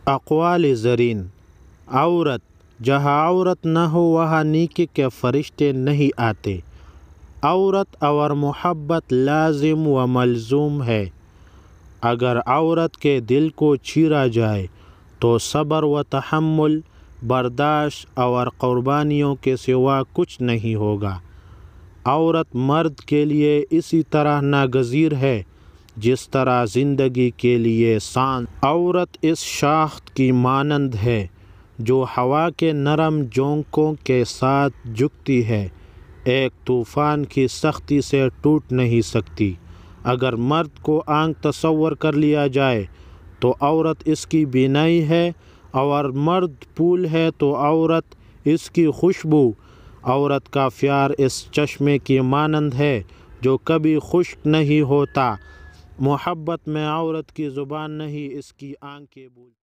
اقوال زرین: عورت، جہاں عورت نہ ہو وہاں نیکی کے فرشتے نہیں آتے۔ عورت اور محبت لازم و ملزوم ہے۔ اگر عورت کے دل کو چیرا جائے تو صبر و تحمل، برداشت اور قربانیوں کے سوا کچھ نہیں ہوگا۔ عورت مرد کے لیے اسی طرح ناگزیر ہے جس طرح زندگی کے لیے سانس۔ عورت اس شاخ کی مانند ہے جو ہوا کے نرم جھونکوں کے ساتھ جھکتی ہے، ایک طوفان کی سختی سے ٹوٹ نہیں سکتی۔ اگر مرد کو آنکھ تصور کر لیا جائے تو عورت اس کی بینائی ہے، اور مرد پھول ہے تو عورت اس کی خوشبو۔ عورت کا پیار اس چشمے کی مانند ہے جو کبھی خشک نہیں ہوتا۔ محبت میں عورت کی زبان نہیں، اس کی آنکھیں بولتی۔